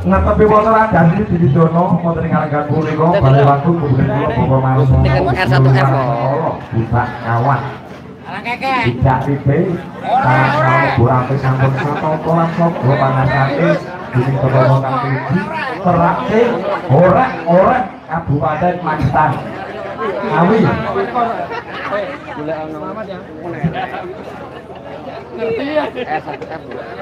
Ngetepi wonten Radani Diwidono wonten ing Karanggan punika badhe waktu kemudian kula Bapak Marus R1F buka kawan tidak tipe sarang burate sampun satapa lan sapa panasake dening Bapak Kang Tiji terake ora Kabupaten Magetan Ngawi ngerti ya R1F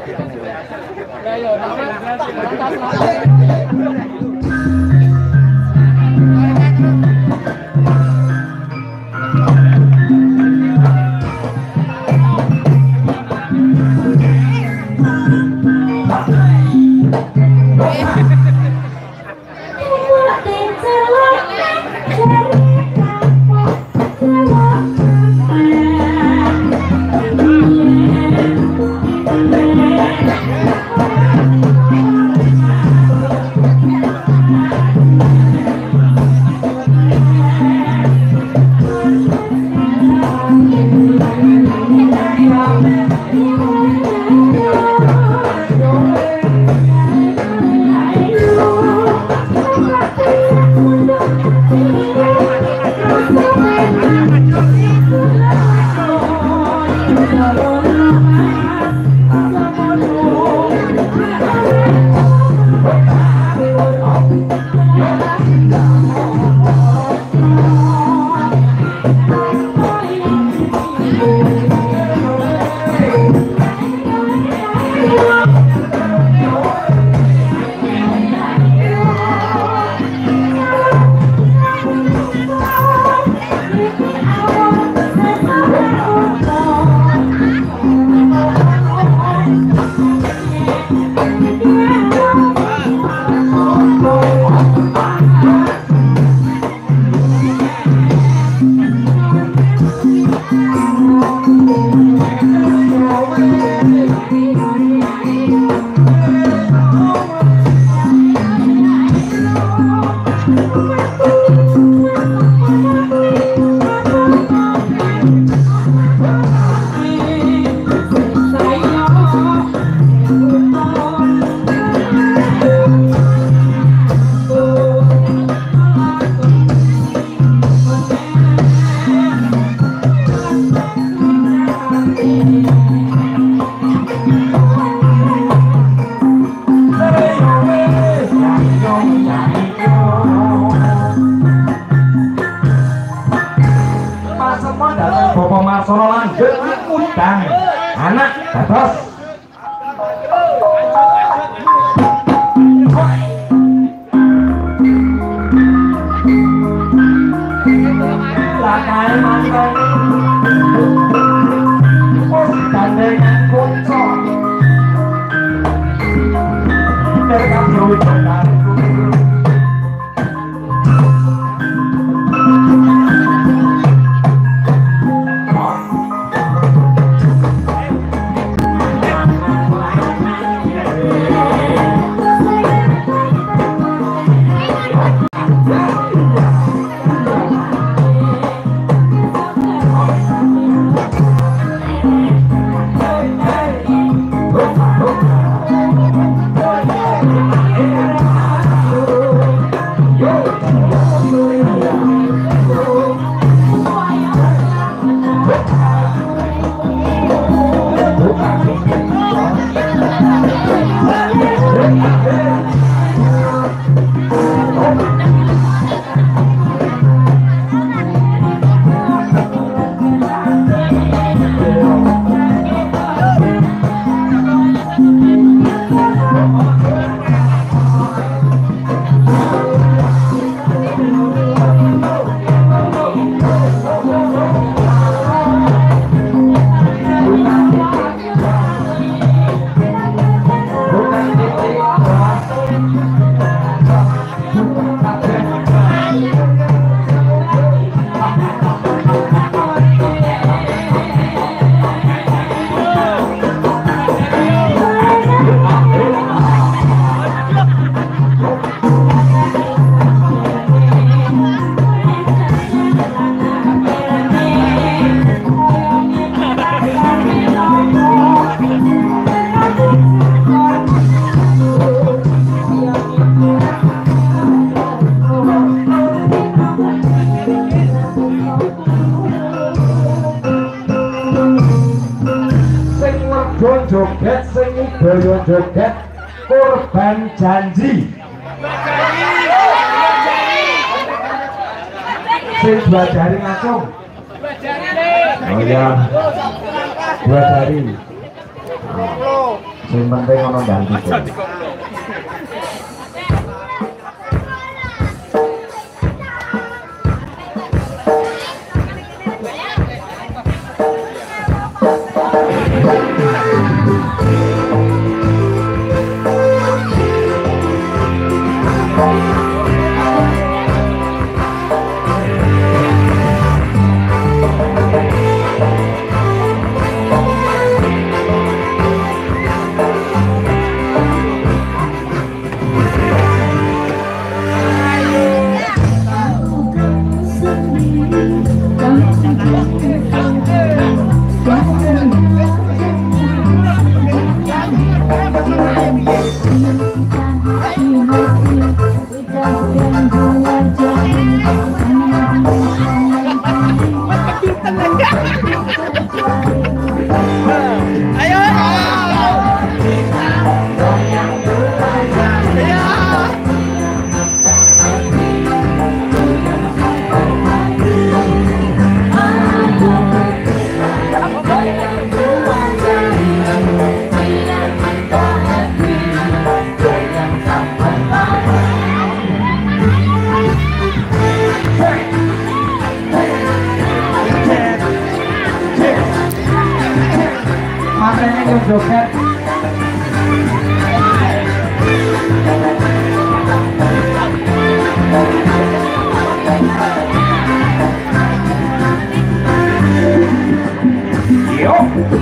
Bapak Marsono lanjut udang anak dados lakai mantan gandeng kunco terkap duit benar joget sing daya joget korban janji. Sing dua jari ngacung. Oh iya, dua jari. Sing penting ono ganti. Joget yo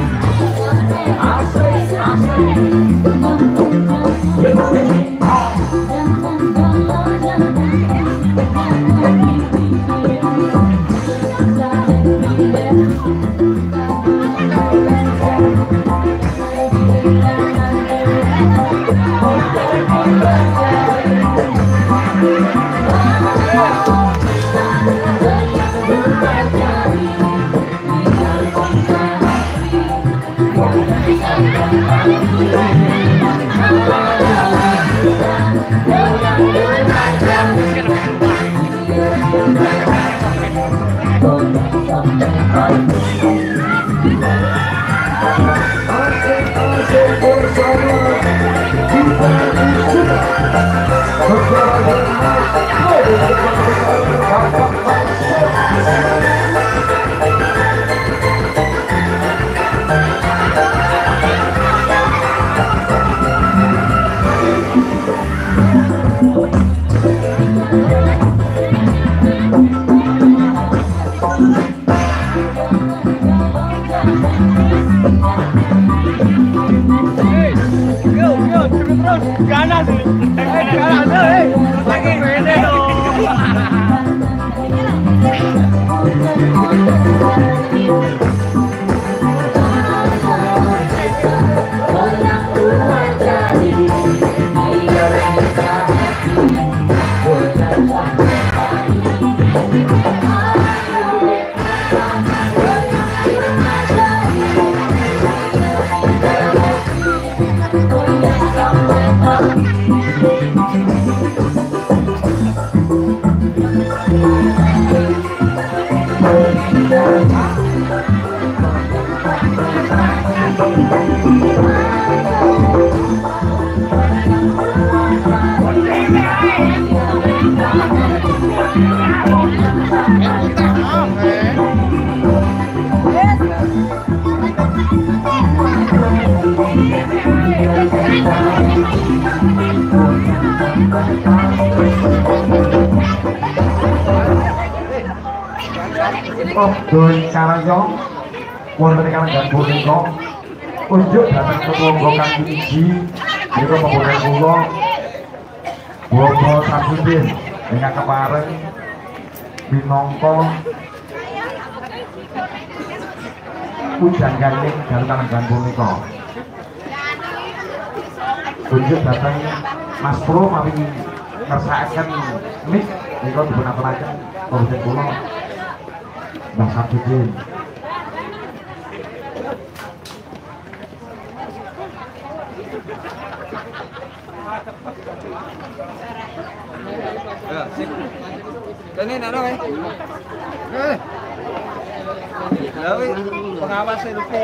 Doi Karyo wonten kalenggan punika unjuk dhateng ketua kang iki menika pembukaan kula Bapak Samsudin ingkang kepareng minangka udan galing dalu kalenggan punika. Unjuk dhateng Mas Pro mawi ngersakaken mik menika dipunaturaken pembukaan kula Mbah Samsudin. Ya, sip. Ini nana weh. Lalu pengawas itu.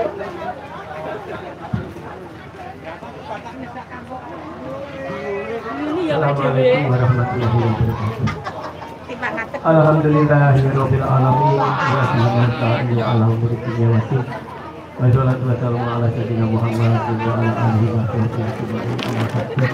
Assalamualaikum warahmatullahi wabarakatuh. Alhamdulillahirabbil alamin wa sallallahu ala muridnya wasi. Wassalatu wassalamu ala sayyidina Muhammad wa ala alihi wa sahbihi.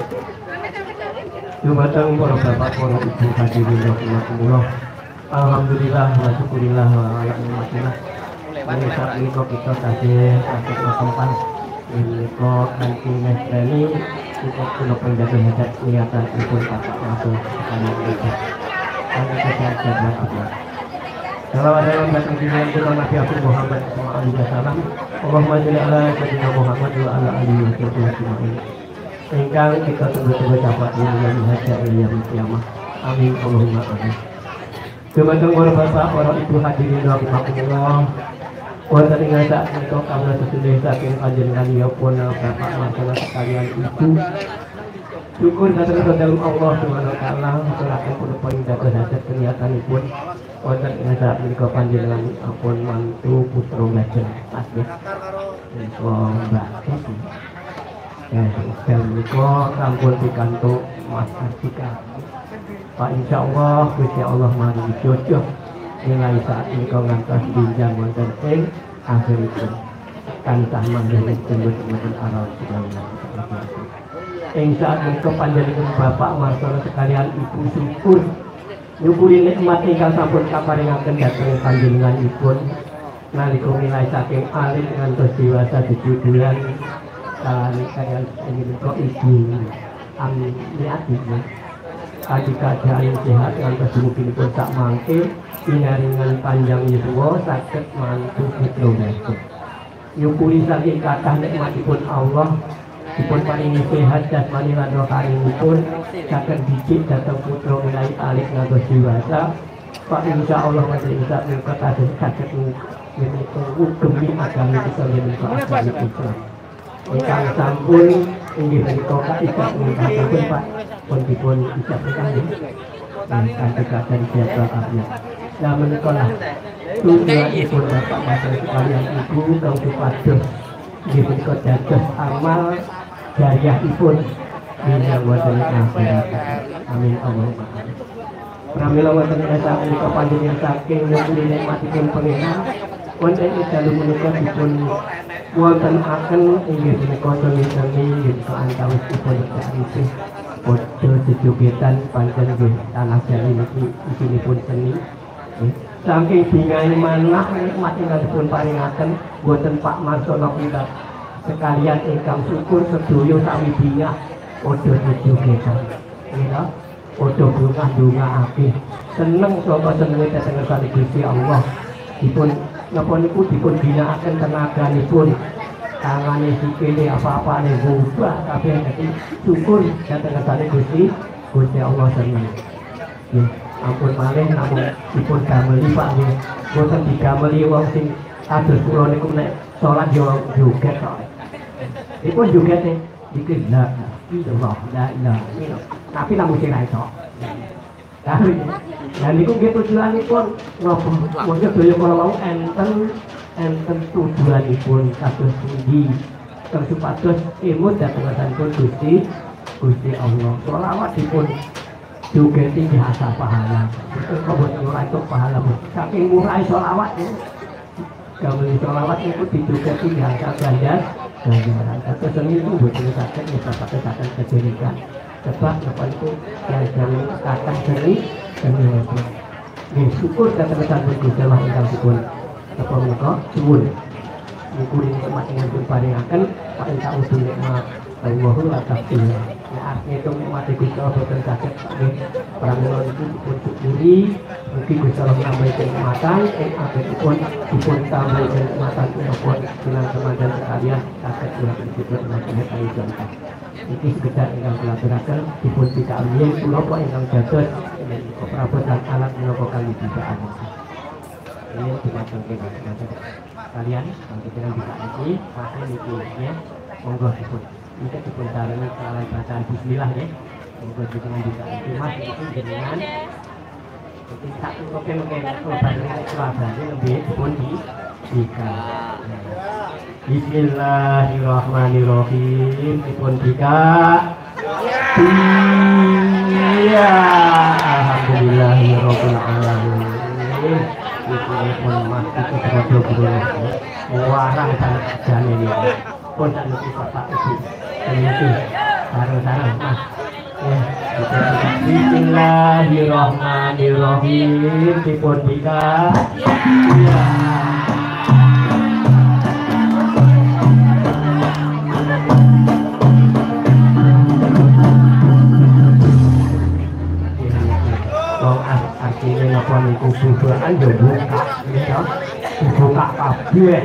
Dumateng para bapak, para ibu hadirin rahimakumullah. Alhamdulillah wa syukurillah wa ala nikmatillah. Saat ini kita tasih sakit kesempat menika kanthi nestani kita kula penjaga hajat niatan pun bapak langsung sekali itu. Ana kejajan apa. Kalau ada yang datang di dalam kita Nabi Muhammad SAW, Allahumma sholli ala sayyidina Muhammad wa ala alihi wa sahbihi. Engkau kita tunggu-tunggu dapat yang hajat yang kiamat. Amin Allahumma amin. Dumateng para bapak, para ibu hadirin rahimakumullah. Wonten ing saat menika kawula sedherek saking panjenenganipun bapak masalah sekalian ibu. Syukur datang dalam Allah Subhanahu wa taala selaku punapa jaga hajat keniatanipun. Wonten ing saat menika panjenenganipun mantu putra lajeng asih. Mbak Siti. Dan menika sampun pikantuk Mas Artika. Pak insyaallah Gusti Allah maringi jodoh nilai saat menika ngantos pinjam wonten ing akhiripun kancah manggih tunggu-tunggu aral sedaya. Ing saat menika panjenengan bapak masalah sekalian ibu syukur nyukuri nikmat ingkang sampun kaparingaken dhateng panjenenganipun nalika nilai saking alit ngantos dewasa 7 bulan kalian menika ibu Amniati adi keadaan sehat ngantos dumuginipun sak mangke pinaringan panjang yuswa saged mantu putra mestu. Nyukuri saking kathah nikmatipun Allah dipun paringi sehat jasmani lan rohanipun saged dicik dhateng putra milai alit ngantos dewasa. Pak insyaallah insya Allah kathah saged menika gemi agami kita menika agami putra. Ingkang sampun inggih menika kaikat menika Pak pun dipun ijab sekali. Kanthi keadaan siapa akhirnya. Nah menikolah tujuan ibu bapak masalah sekalian ibu kau supados inggih menika dados amal jariahipun ingkang wonten ing akhirat. Amin Allahumma amin. Pramila wonten ing menika panjenengan saking nyukuri nikmatipun pangeran wonten ing dalem menika dipun wontenaken inggih menika seni-seni menika antawis dipun cari Bodo sejogetan pancen nggih tanah jali niki isinipun seni. Saking bingahe manah nikmat ingkang dipun paringaken boten Pak Marsono kita sekalian ingkang syukur sedaya sami bingah bodo sejogetan. Nggih bodo bungah-bungahake seneng sapa senenge dhateng kali Gusti Allah. Dipun napa niku dipun ginakaken tenaganipun tangane sikile apa-apa nih ubah kabeh dadi syukur dhateng kersane Gusti Allah seneng. Nggih, ampun malih namung dipun dameli Pak nggih. Boten digameli wong sing kados kula niku nek salat yo joget kok. Dipun jogete iki la ilaha illallah. Tapi namung sing ra iso. Dan niku nggih tujuanipun napa? Monggo daya kala wau enten tujuanipun kados pundi kang supados imut dhateng Gusti Allah. Selawat dipun jogeti jasa pahala. Kok boten ora entuk pahala. Saking murah selawat ya. Gamel selawat niku dijogeti jasa ganjaran. Kados seni itu boten saged nyebabake saged kejenikan. Sebab napa itu yang kata seni dan nggih syukur dhateng Gusti Allah ingkang dipun apa menika suwun nyukuri nikmat ingkang dipun paringaken Pak ingkang usul nikmat Allahu la taqdir. Nek artine itu nikmat Gusti Allah boten saged pramila niku dipun syukuri mugi Gusti Allah nambahi kenikmatan ing akhiripun dipun tambahi kenikmatan menapa silang teman-teman sekalian saged dipun paringaken contoh. Iki sekedar ingkang kula aturaken dipun pikantuk kula apa ingkang dados perabotan alat menapa kangge bidaan. Ini dimaksud kalian kalau kita bisa niki pasti niki ya monggo dipun Ini dipun sarangi kalian bacaan bismillah ya. Monggo jenengan bisa mas itu jenengan. Jadi satu mungkin korban ini lebih pun jika. Bismillahirrahmanirrahim. Dipun jika. Iya, alhamdulillahirabbil alamin. Itu pun masih terus warang sangat jane ini. Pun tak lupa Bapak Ibu. Itu sarang-sarang Mas. Ya, bismillahirrahmanirrahim. Dipun jika. Iya. Artinya napa niku bukaan yo buka ya. Buka kabeh.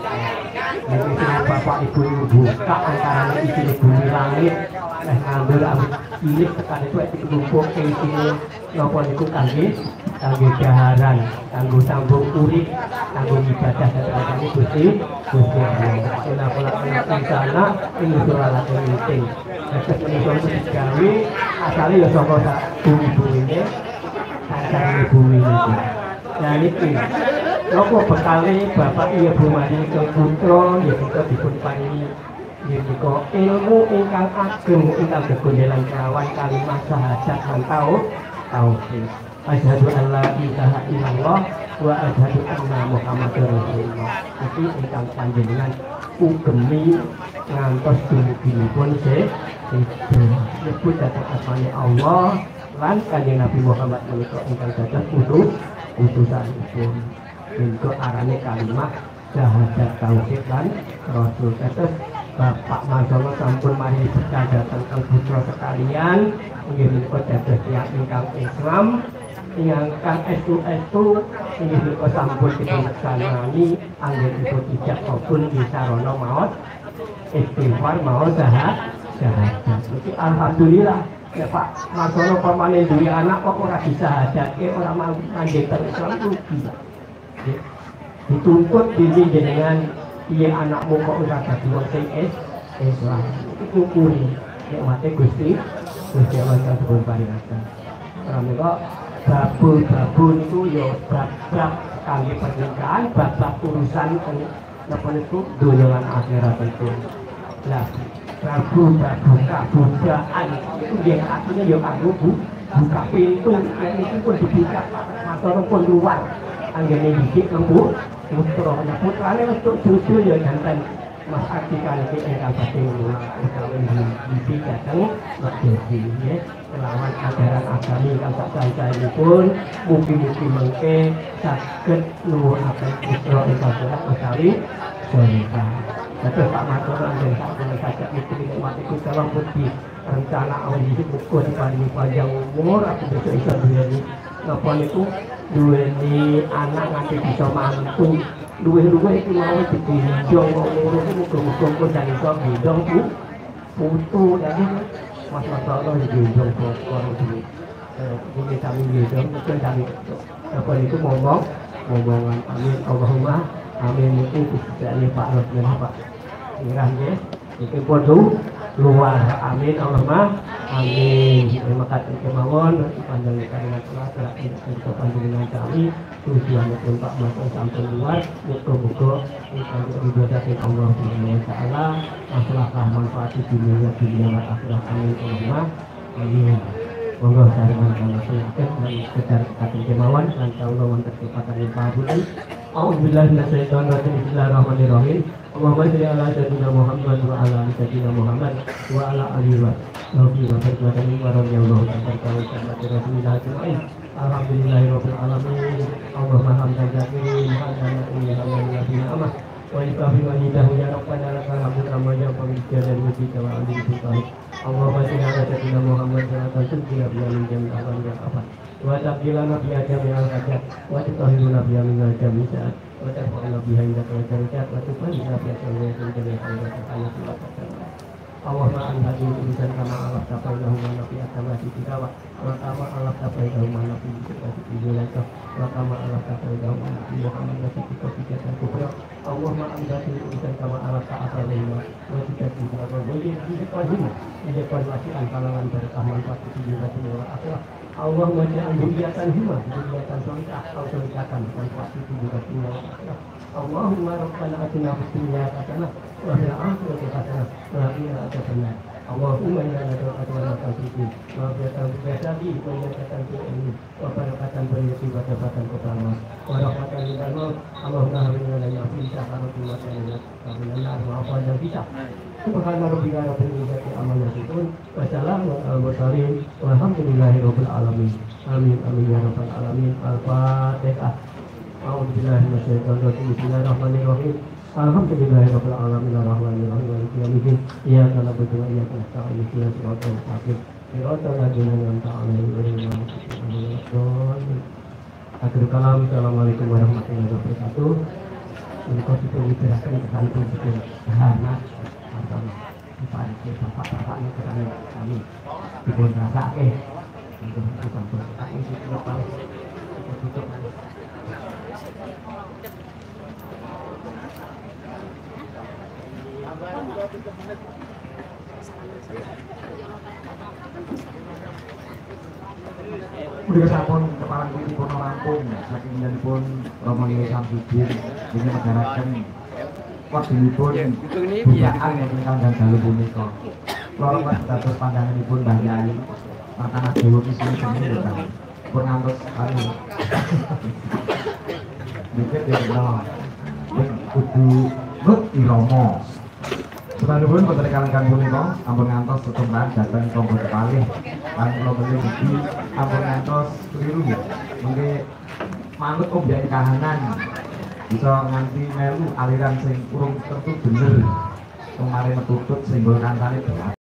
Nek bapak ibu buka antara isi bumi langit ngambil cilik tekan itu dikumpul ke isine napa niku kangge daharan, kanggo sambung urip, kanggo ibadah dhateng Gusti Allah. Ora pola sana ing surat penting. Nek menika digawe asale ya saka bumi-bumine dari bumi itu. Nah ini nopo bekale Bapak Ibu Mari ke putra ya kita dipun paringi menika ilmu ingkang ageng ingkang gegondelan kelawan kalimat syahadat lan tauhid. Asyhadu an la ilaha illallah wa asyhadu anna Muhammadar Rasulullah. Iki ingkang panjenengan ugemi ngantos dumugi-pun nyebut dhateng asmane Allah lan kanjeng Nabi Muhammad menika ingkang dados utusanipun. Menika arane kalimat syahadat tauhid lan rasul. Terus Bapak Mansala sampun mari berkah dhateng putra sekalian inggih menika dados tiyang ingkang Islam ingkang estu inggih menika sampun dipunlaksanaani anggenipun ijab kabul di sarana maos istighfar maos syahadat. Iki alhamdulillah. Ya Pak, masalah pamane duwe anak kok ora disahadake, ora manjing Islam rugi. Dituntut diri jenengan piye anakmu kok ora dadi wong sing Islam. Iku kuri nek mate Gusti Allah sampun paringaken. Ora menika babu niku ya bab kangge pernikahan, bab urusan napa niku donya lan akhirat itu. Lah kabudayaan itu dia artinya ya kanggo buka pintu ini pun dibuka matur pun luar anggene didik lembu putra putrane untuk cucu ya jantan Mas Arti kanthi ingkang badhe utawi didik dateng Medhesi nggih kelawan ajaran agami ingkang sasaenipun mugi-mugi mengke saged nuwuhaken putra ingkang utawi saleh. Tapi Pak Matur dan Pak Guru saja itu nikmati dalam bukti rencana awal hidup buku di panjang umur aku bisa iso duweni napa niku duweni anak nganti bisa mantu luwih-luwih iki mau didinjong ngono iku muga-muga dan iso gendong putu jadi Mas Allah gendong bokor iki ini kami gendong mungkin kami apa itu ngomongan amin Allahumma amin itu dari Pak Rosman Pak Irah ya itu podo luar amin Allahumma amin. Terima kasih kemawon panjang dengan telah kita panjenengan kami tujuan pun Pak Mas sampai luar muga-muga kita diberkati Allah Subhanahu wa taala masalah manfaat dunia dan akhirat amin Allahumma amin. Monggo sarangan kami silakan dan sekedar kata kemawon lan Allah wonten kesempatan yang pabulan. A'udzubillahi minasyaitonir rajim. Bismillahirrahmanirrahim. Allahumma shalli ala sayyidina Muhammad wa ala ali sayyidina Muhammad wa ala alihi wa sahbihi wa sallam wa radhiyallahu ta'ala. Alhamdulillahirabbil alamin. Allahumma hamdan katsiran wa wa istaghfir wa hidahu ya rabbana lakal hamdu kama yaqulu dan muji kama alhamdulillah. Allahumma shalli ala sayyidina Muhammad wa ala alihi wa sahbihi wa tabjilana biha jami'al hajat wa tutahhiruna biha min al-jami' sa'at wa tarfa'una biha indaka wa darajat wa tuballiguna biha jami'al khairat wa Allahumma anta insan kama Allah tabainahu wa nabi atama sitika wa kama Allah tabainahu wa nabi sitika wa kama Allah tabainahu wa nabi Muhammad sitika sikatan kubra Allahumma anta insan kama Allah tabainahu wa sitika wa boleh dipahami di depan wasiat kalangan berkah manfaat itu juga semua akhlak Allahumma ja'al dzurriyyatan hima dzurriyyatan sholihah atau sholihatan manfaat itu juga semua akhlak Allahumma rabbana atina fid dunya hasanah wa fil akhirati hasanah wa qina adzabannar Allahumma inna nas'aluka al-tawfiq wa bi'adati wa yaqatan fi ilmi wa barakatan bayyati wa dapatan qadama wa rahmatan lil alamin Allahumma habibna lana fi sakarati wa sayyidina wa afdal kita Subhana rabbika rabbil izzati amma yasifun wa salamun alal mursalin walhamdulillahi rabbil alamin amin amin ya rabbal alamin al-fatihah A'udzubillahi minasyaitonir rajim bismillahirrahmanirrahim Alhamdulillahirabbil alamin arrahmanir rahim maliki yaumiddin iyyaka na'budu wa iyyaka nasta'in ihdinas siratal mustaqim siratal ladzina an'amta 'alaihim ghairil maghdubi 'alaihim waladdallin Akhir kalam Assalamualaikum warahmatullahi wabarakatuh Untuk itu diberikan kesantu bikin anak atau dipakai bapak-bapaknya kepada kami dibun rasake untuk bukan berkata itu lepas tutup Udah sampun kepala kuwi pun rampung saking njenipun Romo Samsudin ini negaraken wekdalipun bukaan ingkang dalu punika. Kula pas dados pandanganipun Mbah Yai Matanah Dewa Kisah Jeneng pun ngantos anu dikit ya kudu irama Sebenarnya pun rekan-rekan punika ampun ngantos setempat datang tombol kepalih lan kula beli iki ampun ngantos keliru ya mengke manut objek kahanan bisa nganti melu aliran sing urung tertu bener kemarin metutut simbol kancane